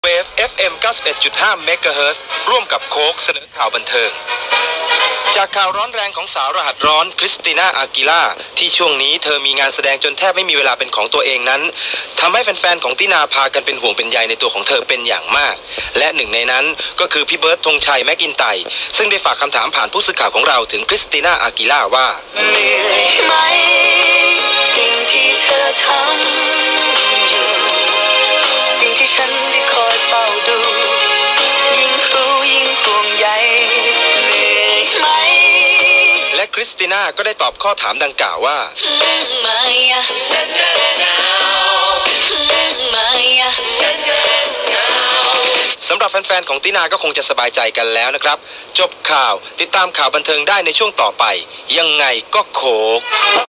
เวฟ FM 91.5 เมกะเฮิรตซ์ร่วมกับโค้กเสนอข่าวบันเทิงจากข่าวร้อนแรงของสาวรหัสร้อนคริสติน่าอากิล่าที่ช่วงนี้เธอมีงานแสดงจนแทบไม่มีเวลาเป็นของตัวเองนั้นทำให้แฟนๆของตินาพากันเป็นห่วงเป็นใยในตัวของเธอเป็นอย่างมากและหนึ่งในนั้นก็คือพี่เบิร์ดธงชัยแม็กอินไตร์ซึ่งได้ฝากคำถามผ่านผู้สื่อข่าวของเราถึงคริสติน่าอากิล่าว่าเหนื่อยไหมสิ่งที่เธอทำอยู่สิ่งที่ฉันได้คอยเฝ้าดูยิ่งรู้ยิ่งห่วงใยเหนื่อยไหมและคริสติน่าก็ได้ตอบข้อถามดังกล่าวว่าสำหรับแฟนๆของตินาก็คงจะสบายใจกันแล้วนะครับจบข่าวติดตามข่าวบันเทิงได้ในช่วงต่อไปยังไงก็โค้ก